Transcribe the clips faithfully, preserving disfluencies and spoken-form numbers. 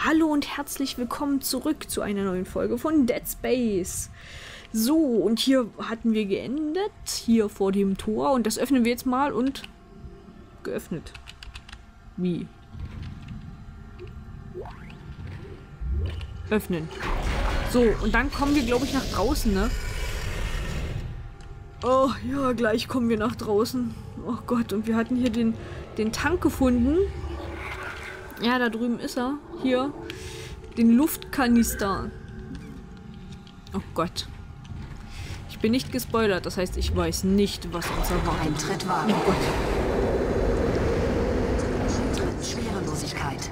Hallo und herzlich willkommen zurück zu einer neuen Folge von Dead Space. So, und hier hatten wir geendet, hier vor dem Tor. Und das öffnen wir jetzt mal und... geöffnet. Wie? Öffnen. So, und dann kommen wir, glaube ich, nach draußen, ne? Oh, ja, gleich kommen wir nach draußen. Oh Gott, und wir hatten hier den, den Tank gefunden. Ja, da drüben ist er. Hier. Den Luftkanister. Oh Gott. Ich bin nicht gespoilert, das heißt, ich weiß nicht, was uns erwartet. Eintritt wagen. Oh Gott. Eintritt Schwerelosigkeit.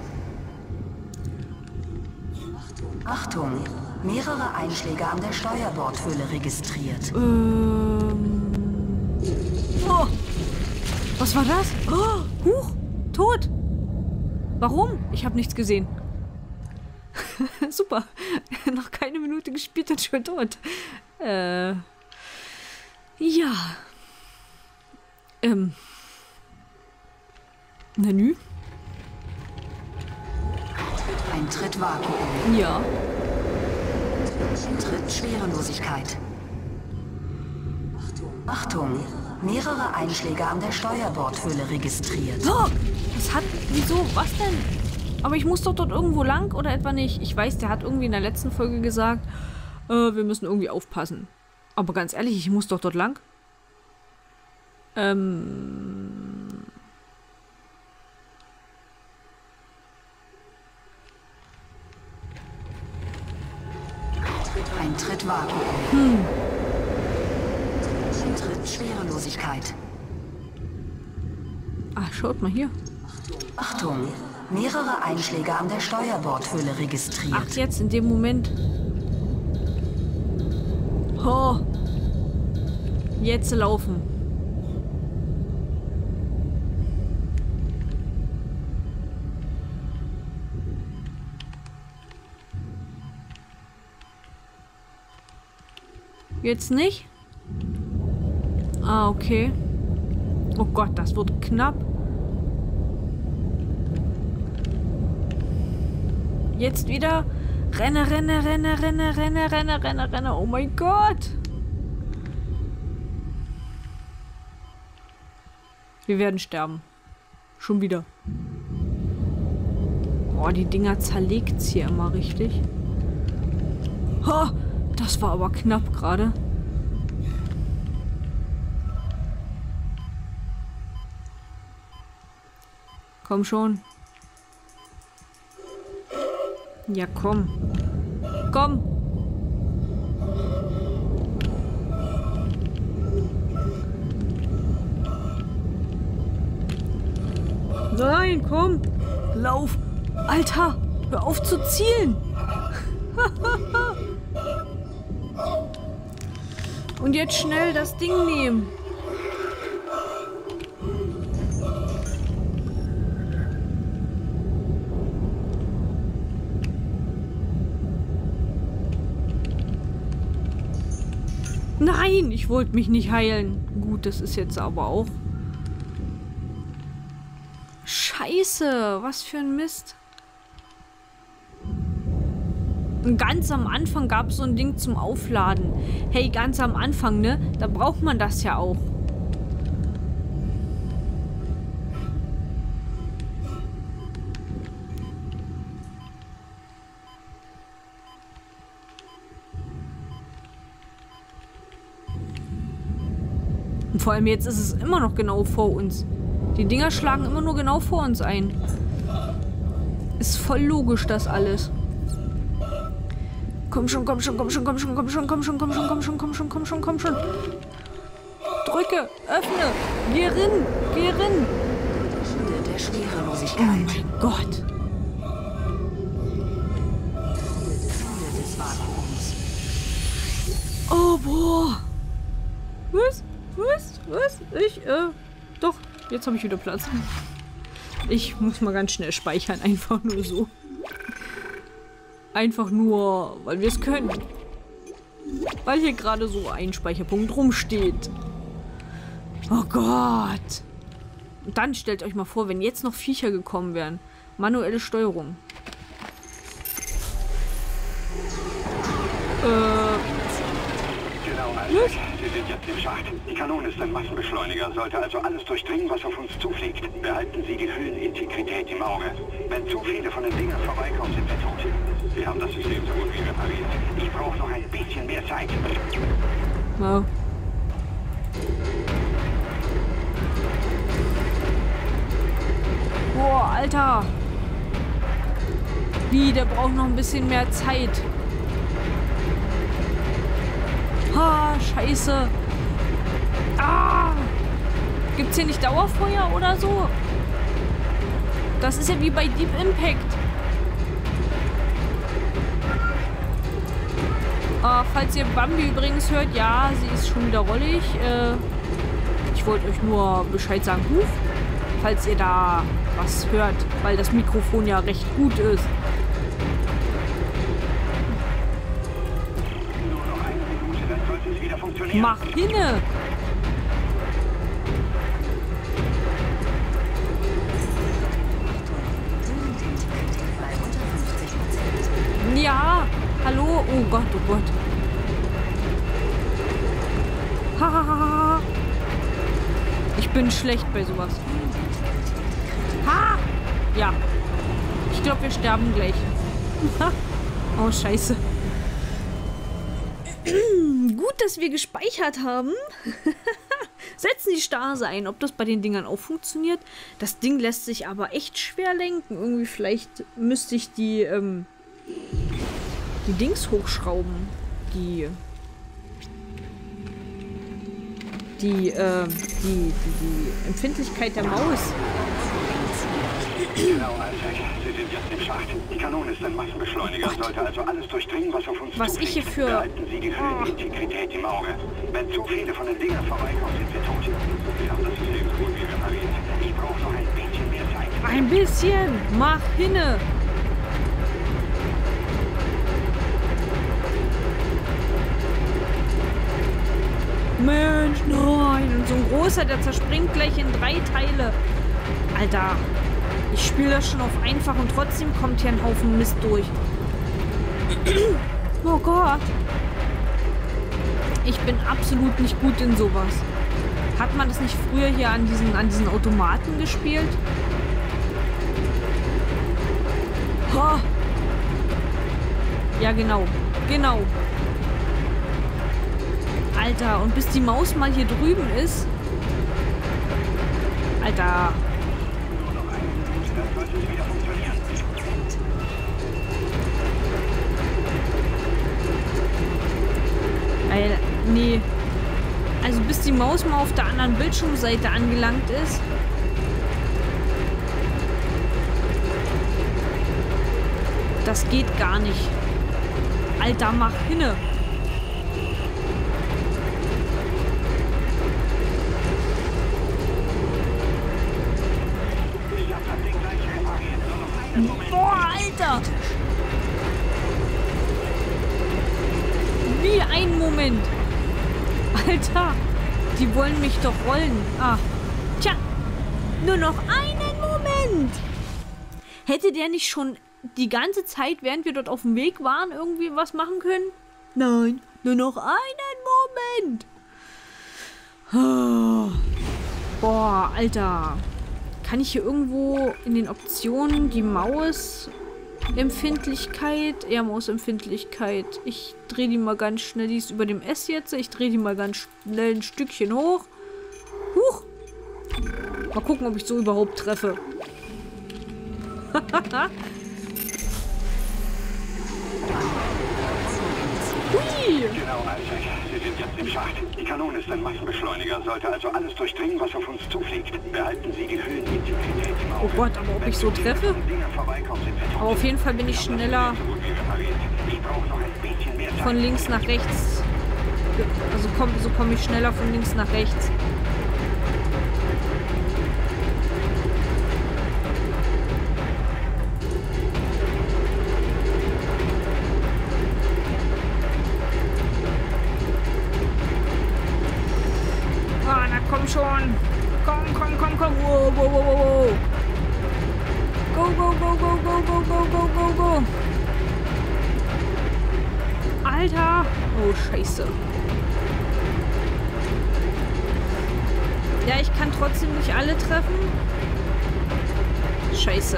Achtung! Mehrere Einschläge an der Steuerbordhülle registriert. Ähm. Oh! Was war das? Oh! Huch! Tot! Warum? Ich habe nichts gesehen. Super. Noch keine Minute gespielt und schon tot. Äh. Ja. Ähm. Menü? Eintritt Vakuum. Ja. Eintritt Schwerelosigkeit. Achtung! Mehrere Einschläge an der Steuerbordhülle registriert. Oh! Das hat... Wieso? Was denn? Aber ich muss doch dort irgendwo lang oder etwa nicht? Ich weiß, der hat irgendwie in der letzten Folge gesagt, äh, wir müssen irgendwie aufpassen. Aber ganz ehrlich, ich muss doch dort lang. Ähm... Eintritt Vakuum. Hm. Eintritt Schwerelosigkeit. Ah, schaut mal hier. Achtung! Mehrere Einschläge an der Steuerbordhülle registriert. Ach, jetzt in dem Moment. Oh. Jetzt laufen. Jetzt nicht? Ah, okay. Oh Gott, das wird knapp. Jetzt wieder. Renne, renne, renne, renne, renne, renne, renne, renne. Oh mein Gott. Wir werden sterben. Schon wieder. Boah, die Dinger zerlegt's hier immer richtig. Oh, das war aber knapp gerade. Komm schon. Ja, komm. Komm. Nein, komm. Lauf. Alter, hör auf zu zielen. Und jetzt schnell das Ding nehmen. Nein, ich wollte mich nicht heilen. Gut, das ist jetzt aber auch... Scheiße, was für ein Mist. Und ganz am Anfang gab es so ein Ding zum Aufladen. Hey, ganz am Anfang, ne? Da braucht man das ja auch. Und vor allem jetzt ist es immer noch genau vor uns. Die Dinger schlagen immer nur genau vor uns ein. Ist voll logisch, das alles. Komm schon, komm schon, komm schon, komm schon, komm schon, komm schon, komm schon, komm schon, komm schon, komm schon, komm schon. Drücke, öffne, geh rin, geh rin. Ende der Schwerelosigkeit. Oh mein Gott. Ende des Vakuums. Oh, boah. Was? Was? Was? Ich, äh, doch. Jetzt habe ich wieder Platz. Ich muss mal ganz schnell speichern. Einfach nur so. Einfach nur, weil wir es können. Weil hier gerade so ein Speicherpunkt rumsteht. Oh Gott. Und dann stellt euch mal vor, wenn jetzt noch Viecher gekommen wären. Manuelle Steuerung. Isaac, Sie sind jetzt im Schacht. Die Kanone ist ein Massenbeschleuniger, sollte also alles durchdringen, was auf uns zufliegt. Behalten Sie die Höhenintegrität im Auge. Wenn zu viele von den Dingern vorbeikommen, sind wir tot. Wir haben das System so gut wie repariert. Ich brauche noch ein bisschen mehr Zeit. Wow. Boah, Alter. Wie, der braucht noch ein bisschen mehr Zeit. Ah, scheiße. Ah. Gibt's hier nicht Dauerfeuer oder so? Das ist ja wie bei Deep Impact. Ah, falls ihr Bambi übrigens hört, ja, sie ist schon wieder rollig. Äh, ich wollte euch nur Bescheid sagen, Huf, falls ihr da was hört, weil das Mikrofon ja recht gut ist. Mach hinne! Ja! Hallo? Oh Gott, oh Gott. Hahaha. Ich bin schlecht bei sowas. Ha! Ja. Ich glaube, wir sterben gleich. Oh, scheiße. Gut, dass wir gespeichert haben. Setzen die Stase ein. Ob das bei den Dingern auch funktioniert? Das Ding lässt sich aber echt schwer lenken. Irgendwie vielleicht müsste ich die, ähm, die Dings hochschrauben. Die, die, äh, die, die, die Empfindlichkeit der Maus. Genau, Isaac. Sie sind jetzt im Schacht. Die Kanone ist ein Massenbeschleuniger, oh sollte also alles durchdringen, was auf uns was zufliegt. ich hier für... Behalten Sie die Höhenintegrität im Auge. Wenn zu viele von den Dingern vorbeikommen, sind wir tot. Wir haben das System so gut wie repariert. Ich brauche noch ein bisschen mehr Zeit. Ein bisschen! Mach hinne! Mensch, nein! Und so ein großer, der zerspringt gleich in drei Teile. Alter, ich spiele das schon auf einfach und trotzdem kommt hier ein Haufen Mist durch. Oh Gott. Ich bin absolut nicht gut in sowas. Hat man das nicht früher hier an diesen, an diesen Automaten gespielt? Oh. Ja, genau. Genau. Alter, und bis die Maus mal hier drüben ist... Alter. Alter, nee. Also bis die Maus mal auf der anderen Bildschirmseite angelangt ist. Das geht gar nicht. Alter, mach hinne. Boah, Alter! Wie ein Moment. Alter, die wollen mich doch rollen. Ah, tja, nur noch einen Moment. Hätte der nicht schon die ganze Zeit, während wir dort auf dem Weg waren, irgendwie was machen können? Nein, nur noch einen Moment. Oh. Boah, Alter. Kann ich hier irgendwo in den Optionen die Mausempfindlichkeit, eher Mausempfindlichkeit. Ich drehe die mal ganz schnell, die ist über dem S jetzt. Ich drehe die mal ganz schnell ein Stückchen hoch. Huch. Mal gucken, ob ich so überhaupt treffe. Hui. Genau, Isaac. Sie sind jetzt im Schacht. Die Kanone ist ein Massenbeschleuniger, sollte also alles durchdringen, was auf uns zufliegt. Behalten Sie die Höhenintegrität im Auge. Oh Gott, aber ob ich so treffe? Aber auf jeden Fall bin ich schneller von links nach rechts. Also komm, so komme ich schneller von links nach rechts. Komm schon. Komm, komm, komm, komm. Wow, wow, wow, wow. Go, go, go, go, go, go, go, go, go, go. Alter. Oh, scheiße. Ja, ich kann trotzdem nicht alle treffen. Scheiße.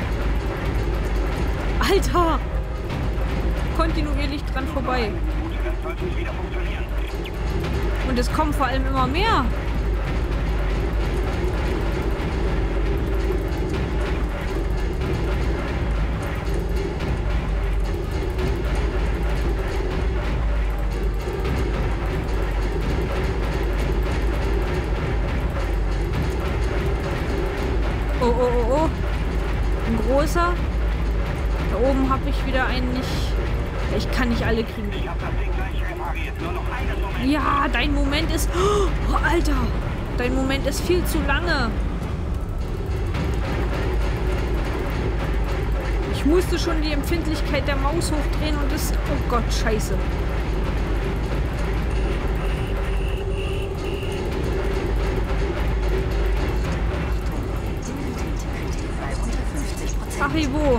Alter! Kontinuierlich dran vorbei. Und es kommen vor allem immer mehr. Oh, oh, oh, oh. Ein großer. Da oben habe ich wieder einen nicht... Ich kann nicht alle kriegen. Ja, dein Moment ist... Oh, Alter. Dein Moment ist viel zu lange. Ich musste schon die Empfindlichkeit der Maus hochdrehen und das... Oh Gott, scheiße. Ach, wo?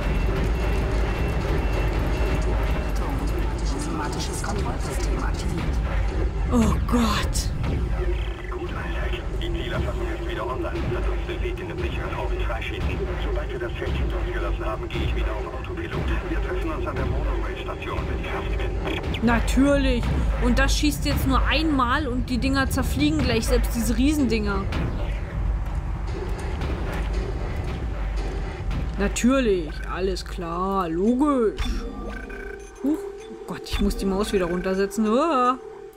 Automatisches Kontrollsystem aktiviert. Oh Gott. Gut, Isaac. Die Zielerfassung ist wieder online. Lass uns den Weg in den sicheren Ort freischießen. Sobald wir das Feld hinter uns gelassen haben, gehe ich wieder auf Autopilot. Wir treffen uns an der Monorail-Station, wenn ich fertig bin. Natürlich. Und das schießt jetzt nur einmal und die Dinger zerfliegen gleich, selbst diese Riesendinger. Natürlich, alles klar, logisch. Huch, oh Gott, ich muss die Maus wieder runtersetzen. Uah.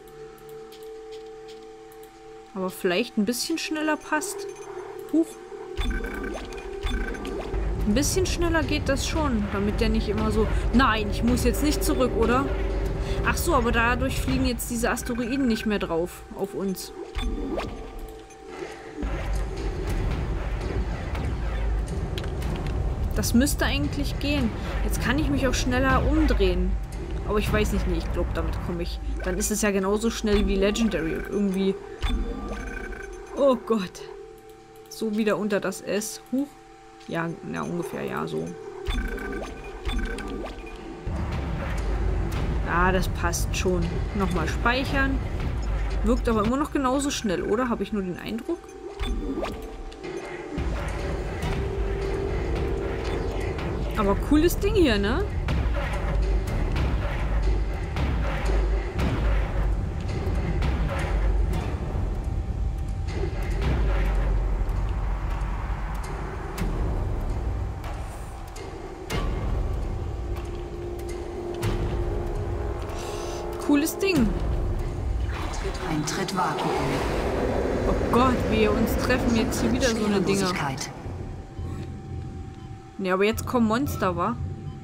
Aber vielleicht ein bisschen schneller passt. Huch. Ein bisschen schneller geht das schon, damit der nicht immer so... Nein, ich muss jetzt nicht zurück, oder? Ach so, aber dadurch fliegen jetzt diese Asteroiden nicht mehr drauf, auf uns. Das müsste eigentlich gehen. Jetzt kann ich mich auch schneller umdrehen. Aber ich weiß nicht, nee, ich glaube, damit komme ich. Dann ist es ja genauso schnell wie Legendary. Und irgendwie... Oh Gott. So wieder unter das S. Huch. Ja, ja, ungefähr, ja, so. Ja, das passt schon. Nochmal speichern. Wirkt aber immer noch genauso schnell, oder? Habe ich nur den Eindruck? Aber cooles Ding hier, ne? Cooles Ding. Eintritt Vakuum. Oh Gott, wir uns treffen jetzt hier wieder so eine Dinger. Ne, aber jetzt kommen Monster, wa?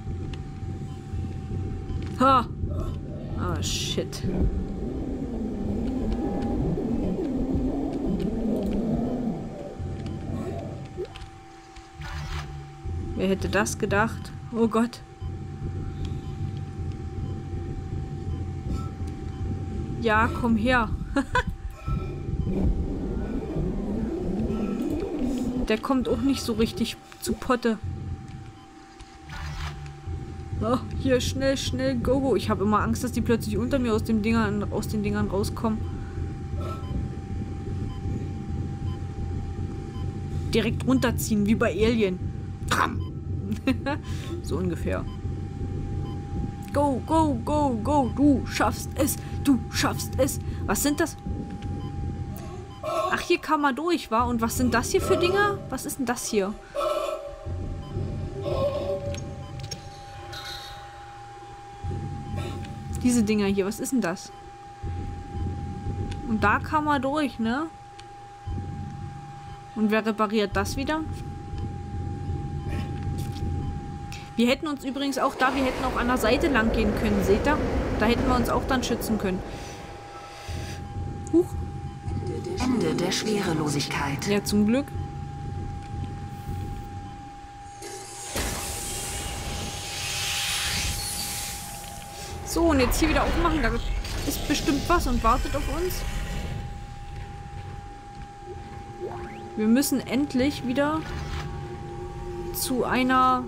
Ha! Ah, shit. Wer hätte das gedacht? Oh Gott. Ja, komm her. Der kommt auch nicht so richtig zu Potte. Oh, hier, schnell, schnell, go, go. Ich habe immer Angst, dass die plötzlich unter mir aus, dem Dingern, aus den Dingern rauskommen. Direkt runterziehen, wie bei Alien. So ungefähr. Go, go, go, go. Du schaffst es. Du schaffst es. Was sind das? Ach, hier kann man durch, wa? Und was sind das hier für Dinger? Was ist denn das hier? Diese Dinger hier, was ist denn das? Und da kann man durch, ne? Und wer repariert das wieder? Wir hätten uns übrigens auch da, wir hätten auch an der Seite lang gehen können, seht ihr? Da hätten wir uns auch dann schützen können. Huch. Ende der Schwerelosigkeit. Ja, zum Glück. So, und jetzt hier wieder aufmachen. Da ist bestimmt was und wartet auf uns. Wir müssen endlich wieder zu einer...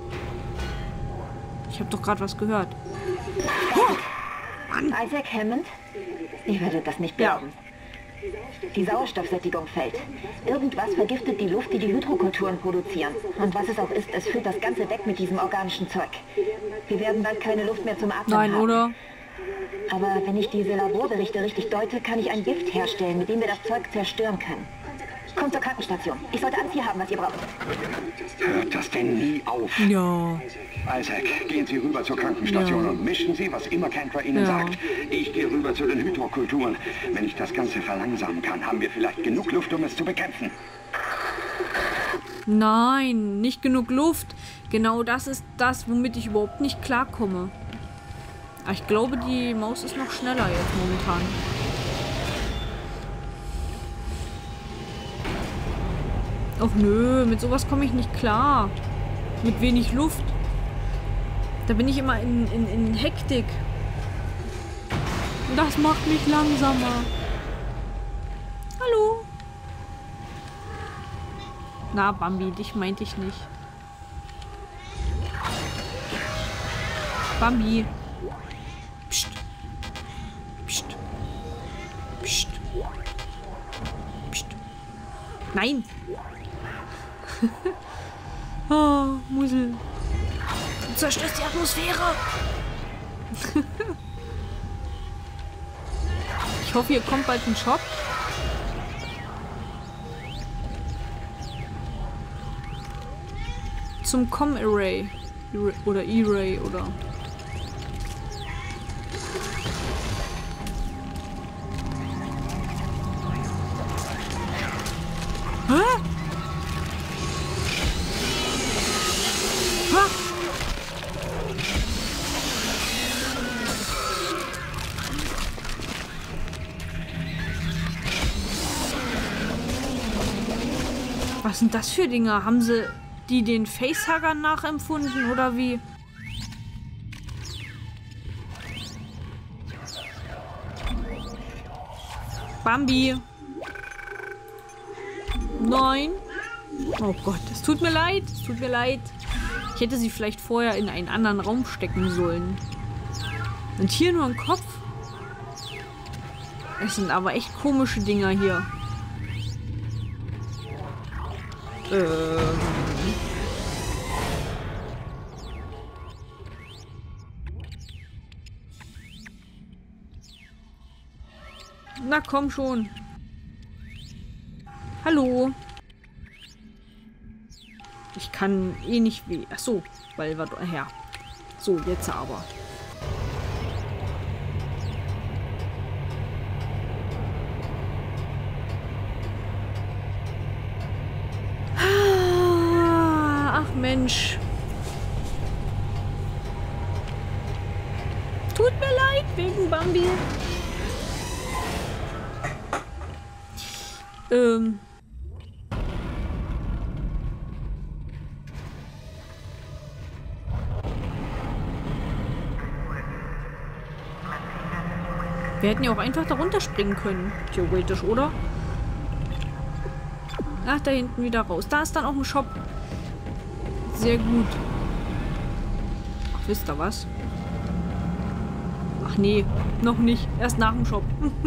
Ich habe doch gerade was gehört. Oh, Isaac Hammond? Ihr werdet das nicht glauben. Die Sauerstoffsättigung fällt. Irgendwas vergiftet die Luft, die die Hydrokulturen produzieren. Und was es auch ist, es füllt das ganze Deck mit diesem organischen Zeug. Wir werden bald keine Luft mehr zum Atmen Nein, haben. oder? Aber wenn ich diese Laborberichte richtig deute, kann ich ein Gift herstellen, mit dem wir das Zeug zerstören können. Kommt zur Krankenstation. Ich sollte alles hier haben, was ihr braucht. Hört das denn nie auf? Ja. Isaac, gehen Sie rüber zur Krankenstation Ja. und mischen Sie, was immer Kendra Ihnen Ja. sagt. Ich gehe rüber zu den Hydrokulturen. Wenn ich das Ganze verlangsamen kann, haben wir vielleicht genug Luft, um es zu bekämpfen. Nein, nicht genug Luft. Genau das ist das, womit ich überhaupt nicht klarkomme. Aber ich glaube, die Maus ist noch schneller jetzt momentan. Och nö, mit sowas komme ich nicht klar. Mit wenig Luft. Da bin ich immer in, in, in Hektik. Das macht mich langsamer. Hallo. Na, Bambi, dich meinte ich nicht. Bambi. Psst. Psst. Psst. Psst. Nein. Oh, Musel. Du zerstörst die Atmosphäre. Ich hoffe, hier kommt bald ein Shop. Zum Com-Array. Oder E-Ray oder... Hä? Ha? Was sind das für Dinger? Haben sie die den Facehuggern nachempfunden oder wie? Bambi. Nein. Oh Gott, es tut mir leid. Es tut mir leid. Ich hätte sie vielleicht vorher in einen anderen Raum stecken sollen. Und hier nur ein Kopf. Es sind aber echt komische Dinger hier. Ähm. Na komm schon. Hallo. Ich kann eh nicht wie. Ach so, weil wir her. So, jetzt aber. Ach Mensch. Tut mir leid wegen Bambi. Ähm. Wir hätten ja auch einfach darunter springen können. Theoretisch, oder? Ach, da hinten wieder raus. Da ist dann auch ein Shop. Sehr gut. Ach, wisst ihr was? Ach nee, noch nicht. Erst nach dem Shop.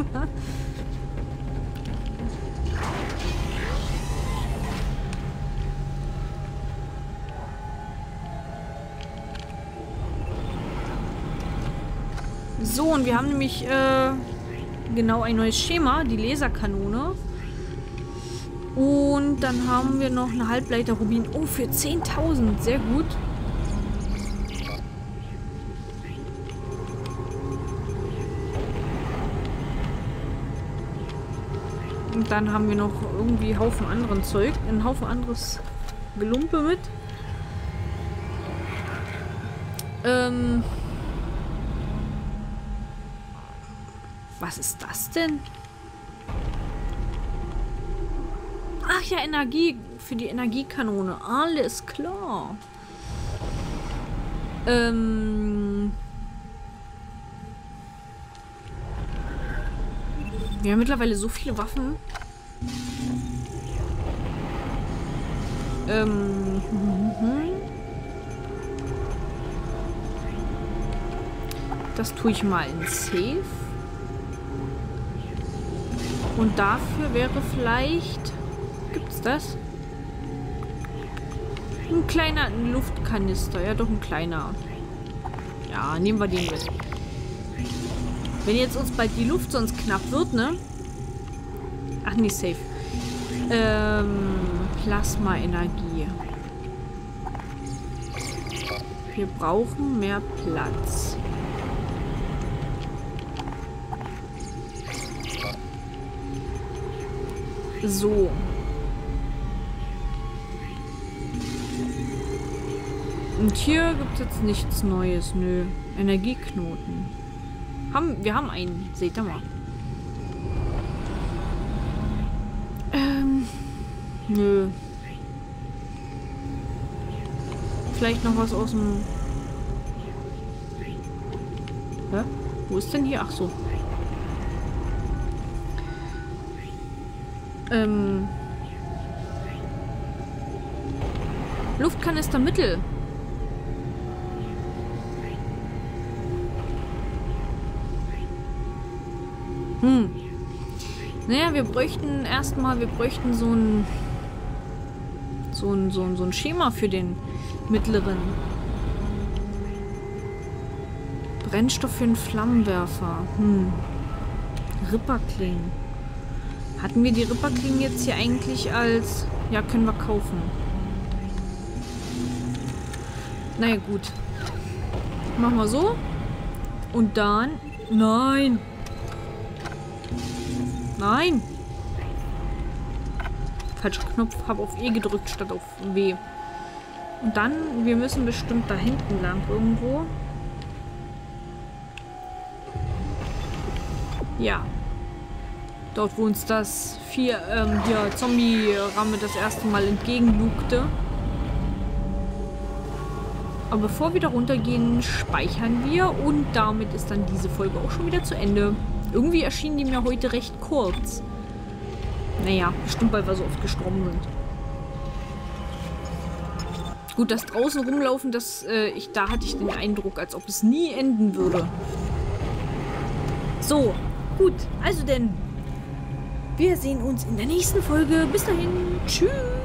So, und wir haben nämlich äh, genau ein neues Schema, die Laserkanone. Und dann haben wir noch eine Halbleiter-Rubin. Oh, für zehntausend. Sehr gut. Und dann haben wir noch irgendwie Haufen anderen Zeug. Einen Haufen anderes Gelumpe mit. Ähm... Was ist das denn? Ach ja, Energie für die Energiekanone. Alles klar. Ähm Wir haben mittlerweile so viele Waffen. Ähm Das tue ich mal in Safe. Und dafür wäre vielleicht... Gibt's das? Ein kleiner ein Luftkanister. Ja, doch ein kleiner. Ja, nehmen wir den mit. Wenn jetzt uns bald die Luft sonst knapp wird, ne? Ach, nicht safe. Ähm, Plasma-Energie. Wir brauchen mehr Platz. So. Und hier gibt es jetzt nichts Neues. Nö. Energieknoten. Haben, wir haben einen. Seht ihr mal. Ähm. Nö. Vielleicht noch was aus dem... Hä? Wo ist denn hier? Ach so. Ähm. Luftkanister Mittel. Hm. Naja, wir bräuchten erstmal, wir bräuchten so ein, so ein, so ein, so ein Schema für den mittleren. Brennstoff für einen Flammenwerfer. Hm. Ripperklingen. Hatten wir die Ripperklingen jetzt hier eigentlich als... Ja, können wir kaufen. Naja, gut. Machen wir so. Und dann... Nein! Nein! Falscher Knopf. Habe auf E gedrückt statt auf W. Und dann... Wir müssen bestimmt da hinten lang irgendwo. Ja. Dort, wo uns das vier, ähm, hier Zombie-Ramme das erste Mal entgegenlugte. Aber bevor wir da runtergehen, speichern wir. Und damit ist dann diese Folge auch schon wieder zu Ende. Irgendwie erschienen die mir heute recht kurz. Naja, bestimmt, weil wir so oft gestorben sind. Gut, das draußen rumlaufen, das, äh, ich, da hatte ich den Eindruck, als ob es nie enden würde. So, gut. Also denn... Wir sehen uns in der nächsten Folge. Bis dahin. Tschüss.